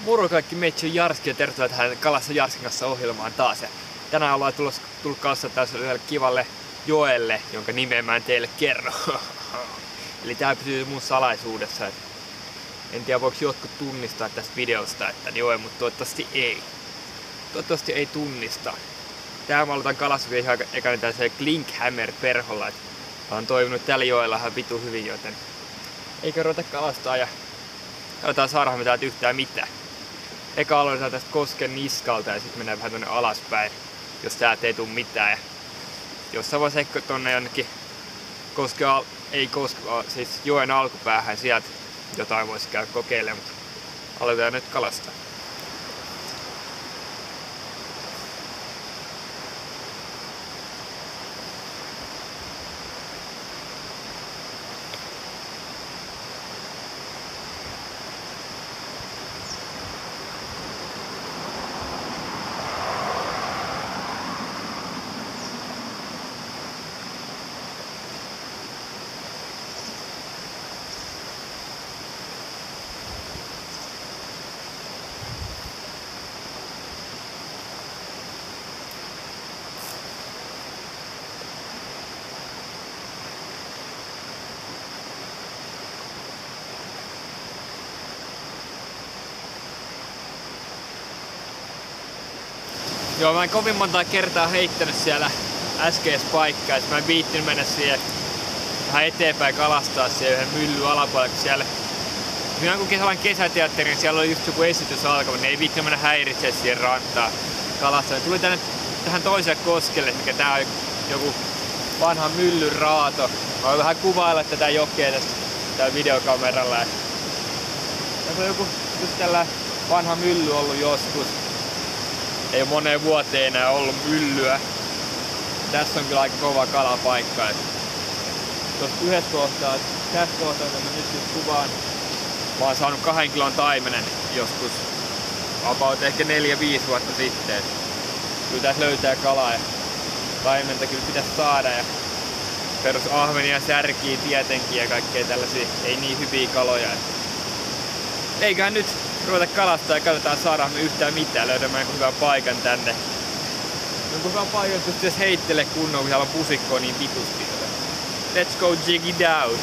Moro kaikki, meitsi on Jarski ja tervetuloa tähän Kalassa Jarskin kanssa ohjelmaan taas. Ja tänään ollaan tullut kalassa tällaiselle kivalle joelle, jonka nimeä mä en teille kerro. Eli tää pysyy mun salaisuudessa. En tiedä voiko jotkut tunnistaa tästä videosta, että joe, mutta toivottavasti ei. Toivottavasti ei tunnista. Tää mä aloitan kalassa vielä ihan ekana tällaisella Klinkhammer-perholla. Mä oon toiminut tällä joella ihan vitu hyvin, joten eikä ruveta kalastaa ja katsotaan saadaanko me täältä yhtään mitään. Eka aloitetaan tästä kosken niskalta ja sitten mennään vähän tonne alaspäin, jos täältä ei tuu mitään. Ja jossain voisi ehkä tonne jonnekin siis joen alkupäähän, sieltä jotain voisi käydä kokeilemaan, mutta aloitetaan nyt kalastaa. Joo, mä en kovin monta kertaa heittänyt siellä äskeisessä paikkaa, että mä en viittinyt mennä siihen vähän eteenpäin kalastaa siellä yhden myllyn alapuolella, kun siellä kun sellainen kesäteatteri, niin siellä oli just joku esitys alkanut, niin ei viittinyt mennä häiritse siihen rantaan kalastaa. Tuli tähän toiselle koskelle, mikä tää on joku vanha myllyn raato. Mä voin vähän kuvailla tätä jokea tästä täällä videokameralla. Tässä on joku just tällä vanha mylly ollut joskus. Ei ole moneen vuoteen enää ollut myllyä. Tässä on kyllä aika kova kalapaikka. Tuossa yhdessä kohtaa, tässä kohtaa, kun mä nyt just kuvaan, mä oon saanut 2 kilon taimenen joskus about ehkä 4-5 vuotta sitten. Kyllä tässä löytää kalaa ja taimenta kyllä pitäisi saada. Ja perus ahvenia, särkiä tietenkin ja kaikkea tällaisia ei niin hyviä kaloja. Eiköhän nyt ruveta kalastaa ja katsotaan saadaan me yhtään mitään, löydämme jonkun hyvän paikan tänne. Jonkun hyvän paikan pystyy edes heittele kunnon, kun siellä on pusikkoa niin vitusti. Let's go jig it out!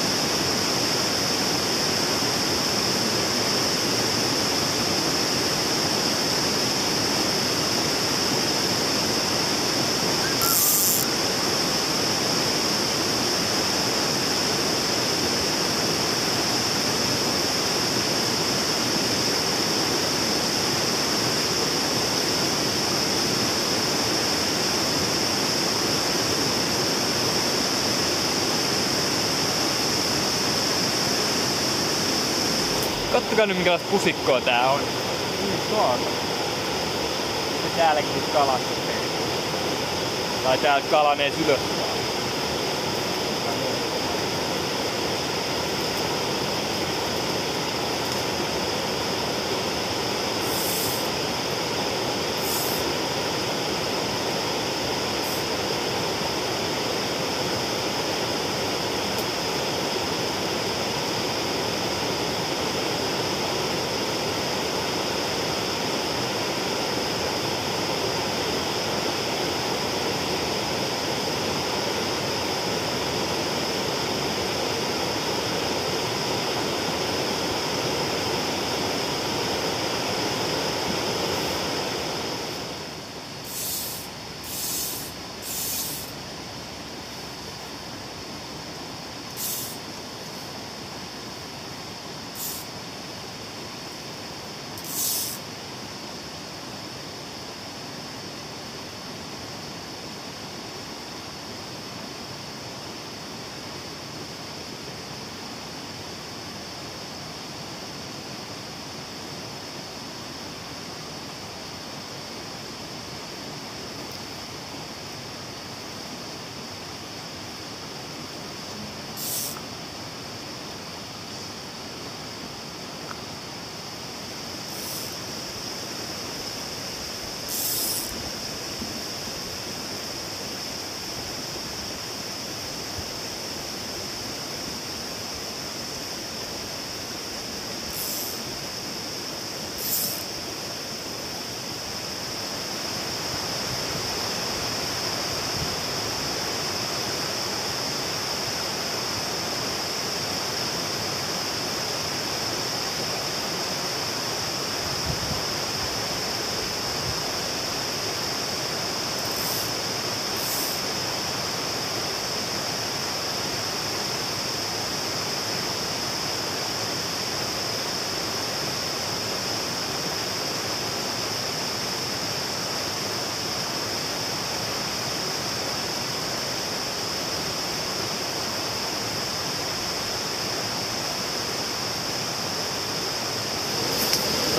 Kattokaa nyt minkälaista pusikkoa tää on. Ja täälläkin nyt kalastus. Tai täältä kalan ees ylös.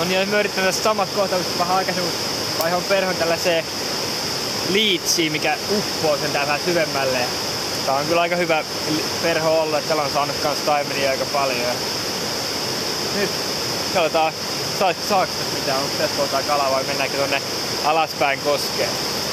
No niin, mä yritän tässä samat kohtaukset vähän aikaisemmin, vaihoin perhon tällaiseen liitsiin, mikä uppoo sen tää vähän syvemmälle. Tää on kyllä aika hyvä perho ollut, että täällä on saanut kans taimenia aika paljon. Nyt katsotaan, saako tästä mitään, onko tässä kohtaa kalaa vai mennäänkö tonne alaspäin koskeen.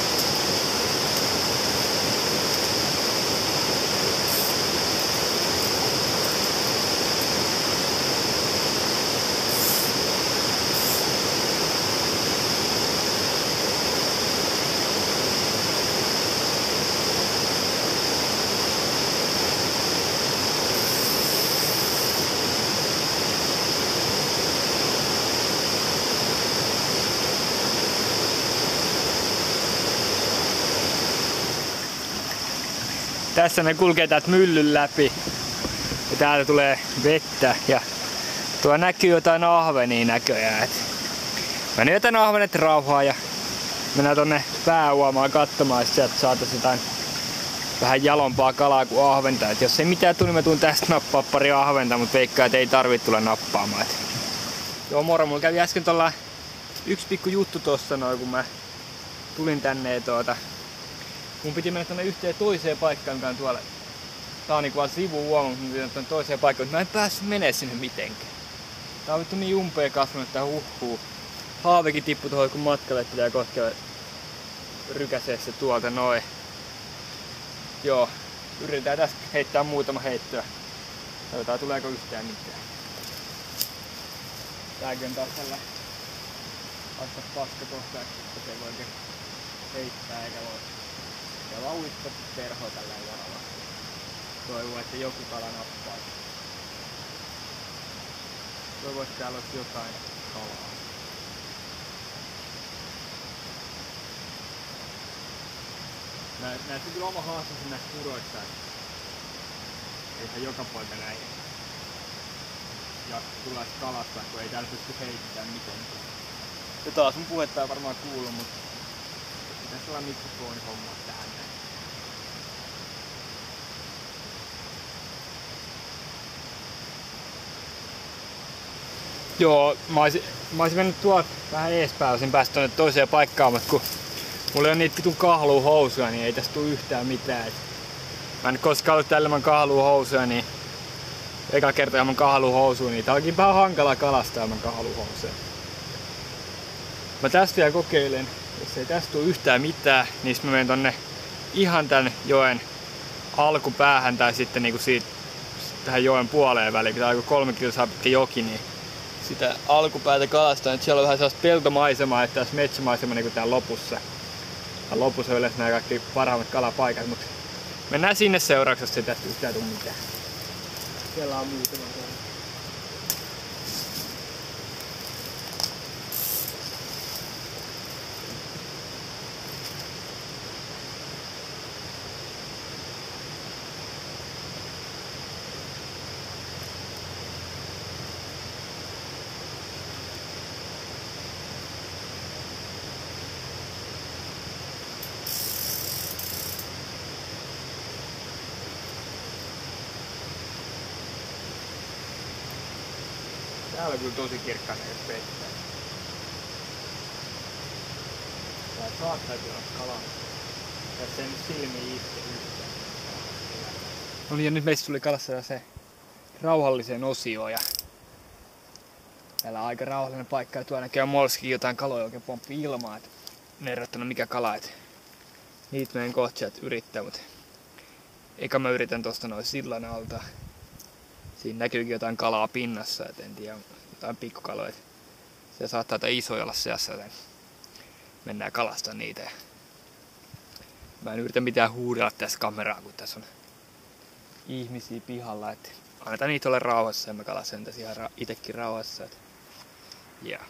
Tässä ne kulkee täältä myllyn läpi ja täältä tulee vettä ja tuo näkyy jotain ahvenia näköjään. Mä nyt jätän ahvenet rauhaa ja mennään tonne pääuomaan katsomaan, että sieltä saataisiin jotain vähän jalompaa kalaa kuin ahventa. Et jos ei mitään tule, niin mä tuun tästä nappaa pari ahventa, mutta veikkaa, että ei tarvitse tulla nappaamaan. Joo moro, mulla kävi äsken tuolla yksi pikku juttu tossa noin, kun mä tulin tänne mun piti mennä tonne yhteen toiseen paikkaan, mikä on tuolla. Tää on niinku vaan sivuuoma, mutta mun piti mennä toiseen paikkaan, mutta mä en päässyt menee sinne mitenkään. Tää on vittu niin umpeen kasvanut, että huhhuu. Haavekin tippui tuohon kun matkalle, että pitää kohta rykäsee se tuolta noin. Joo, yritetään tästä heittää muutama heittoa. Katsotaan tuleeko yhtään mitään. Tääkin on taas tällä aika paska kohta, että se ei voi oikein heittää eikä voi. Ja vaan uittaa perhoa tällä varalla. Toivon, että joku kala nappaisi. Toivon, että täällä olisi jotain kalaa. Näistä on kyllä oma haasteensa näistä puroista. Eihän joka poika näin. Ja tullaan kalasta, kun ei täällä pysty heittämään mitenkään. Ja taas mun puhetta ei varmaan kuulu, mutta pitäisi olla mikrofonin hommaa tähän näin. Joo, mä oisin mennyt tuolta vähän eespäin, olisin päästä tonne toiseen paikkaan, mutta kun mulla on niitä vitun kahluuhousuja, niin ei tästä tule yhtään mitään. Mä en nyt koskaan ollut tällä ilman kahluuhousuja, niin eka kerta ilman kahluuhousuja, niin tää onkin vähän hankala kalastaa ilman kahluuhousuja. Mä tästä vielä kokeilen, jos ei tästä tule yhtään mitään, niin mä menen tonne ihan tän joen alkupäähän tai sitten niinku siitä tähän joen puoleen väliin, kun tää on 3 kilsaa pitkä joki, niin sitä alkupäätä kalastaa, että siellä on vähän sellaista peltomaisemaa, että tässä metsämaisema niin kuin täällä lopussa. Täällä lopussa on yleensä nämä kaikki parhaimmat kalapaikat, mutta mennään sinne seuraavaksi, jos ei tästä yhtään tule mitään. Siellä on muutama kala. Täällä on kyllä tosi kirkkaana jos vettä. Tää saattaisi olla kalaa. Tässä ei nyt silmiin itse yhtään. No niin, ja nyt meistä tuli kalassa se rauhalliseen osioon. Ja täällä on aika rauhallinen paikka ja tuolla näkee molskikin jotain kaloja oikein pomppii ilmaa. Et en erottanut mikä kala. Et niitä meidän kohta sieltä yrittää, mut eka mä yritän tosta noin sillan alta. Siinä näkyykin jotain kalaa pinnassa, et en tiedä, jotain pikkukaloja. Se saattaa tai isoja olla seassa, joten mennään kalastamaan niitä. Mä en yritä mitään huudella tässä kameraa, kun tässä on ihmisiä pihalla. Et annetaan niitä olla rauhassa ja mä kalastan tässä ihan itekin rauhassa. Yeah.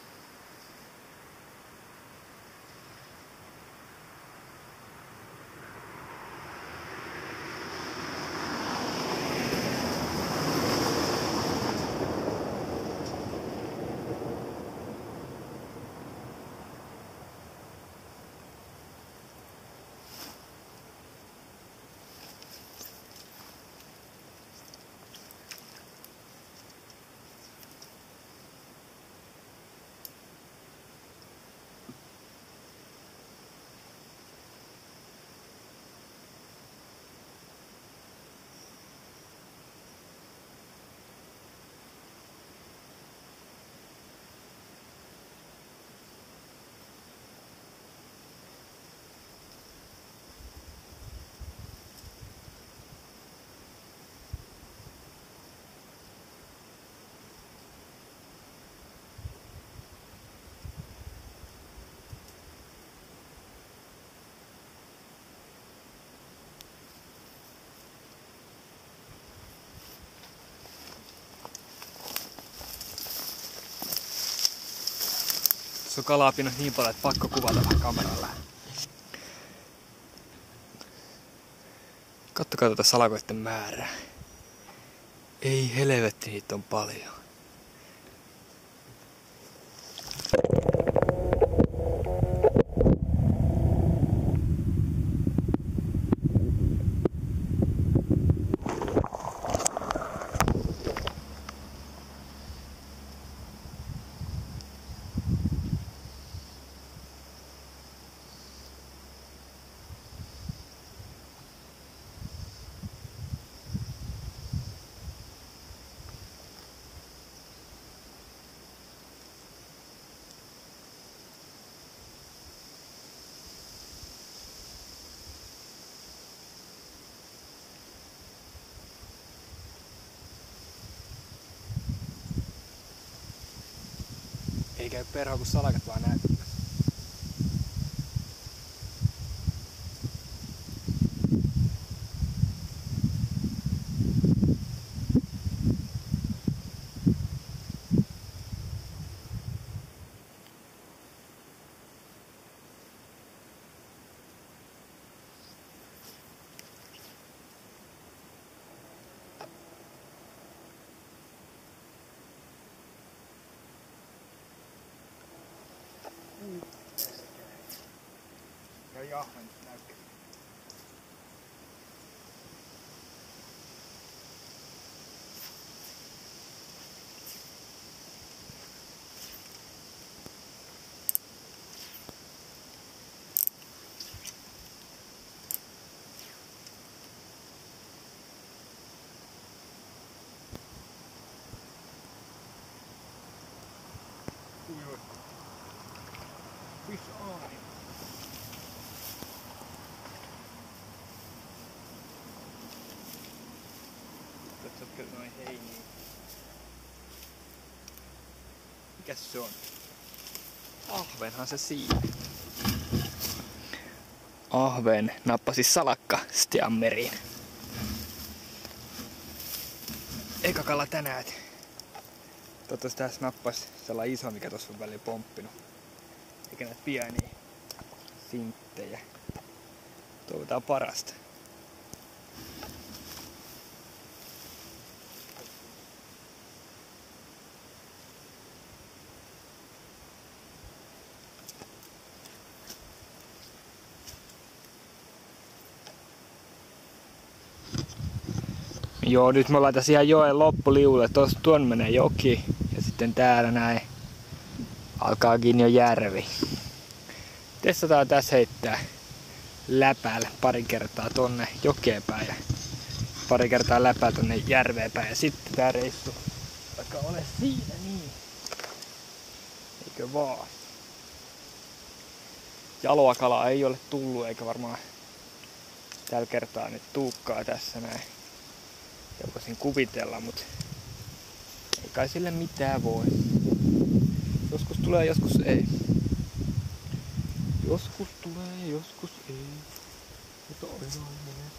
Tuossa on kalaa pinnassa niin paljon, että pakko kuvata vähän kameralla. Kattokaa tätä salakoiden määrää. Ei helvetti, niitä on paljon. Ei käy perhoa, kun salakat vaan näyttää. Käy ahven näyttää. Fish on. Katsotkö noin heiniä? Mikäs se on? Ahvenhan se siinä. Ahven nappasi salakka stiammeriin. Eka kala tänään. Toivottavasti tässä nappasi sellainen iso, mikä tossa on väliin pomppinut. Eikä näitä pieniä sinttejä. Toivotaan parasta. Joo, nyt me ollaan tässä ihan joen loppuliulle. Tuon menee joki ja sitten täällä näin alkaakin jo järvi. Testataan tässä heittää läpäälle pari kertaa tonne jokeen päin ja pari kertaa läpää tonne järveen päin. Ja sitten tää reissu alkaa ole siinä niin. Eikö vaan? Jaloa kalaa ei ole tullut eikä varmaan tällä kertaa nyt tuukkaa tässä näin. Ja voisin kuvitella, mutta ei kai sille mitään voi. Joskus tulee, joskus ei. Joskus tulee, joskus ei. Mutta aina menee.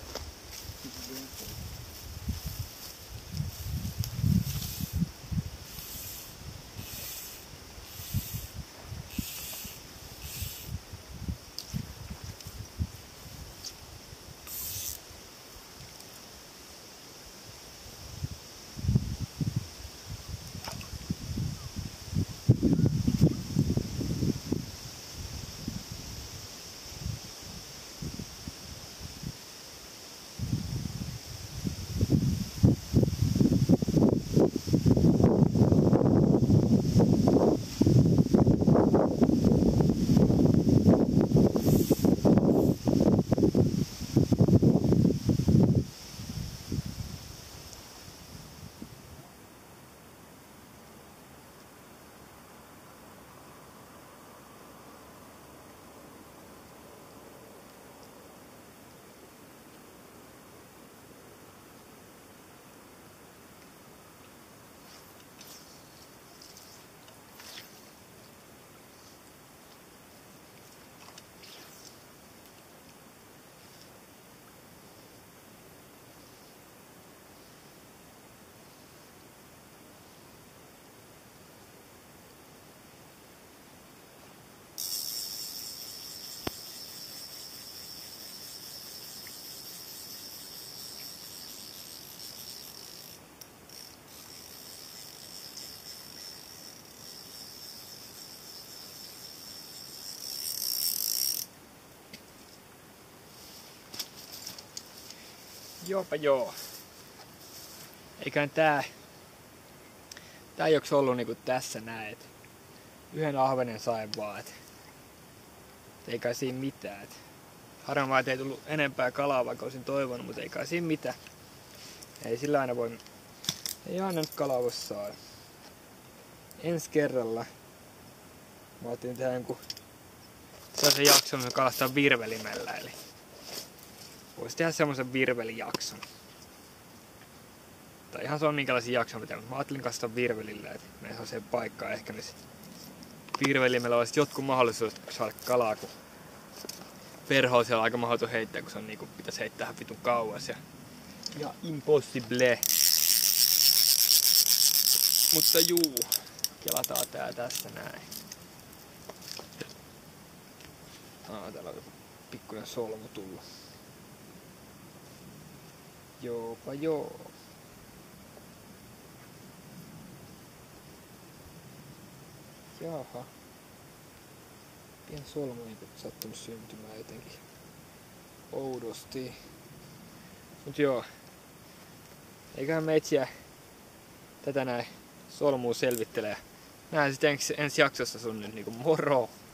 Joopa joo. Eiköhän tää ei ooks ollut niinku tässä näin, et yhden ahvenen sain vaan, et ei kai siinä mitään. Et harvoin vaan, et ei tullut enempää kalaa, vaikka olisin toivonut, mutta ei kai siinä mitään. Ei sillä aina voi, ei aina nyt kalaa voi saada. Ensi kerralla mä ajattelin tehdä jonkun sellaisen jakson, missä kalastaa virvelimellä, eli voisi tehdä semmoisen virvelijakson. Tai ihan se on minkälaisia jaksoja pitää, mutta mä ajattelin kastaa virvelillä, että menee sellaiseen paikkaan ehkä, missä virvelimellä olisi jotkut mahdollisuudet saada kalaa, kun perho siellä on aika mahdoton heittää, kun se on niinku, pitäisi heittää vitun kauas ja impossible. Mutta juu, kelataan tää tässä näin. Täällä on joku pikkuinen solmu tullut. Joopa joo. Jaha. Pien solmu ei sattunut syntymään jotenkin oudosti. Mut joo. Eiköhän me etsiä tätä näin solmua selvittelee. Nähdään sitten ensi jaksossa sun nyt niinku moro!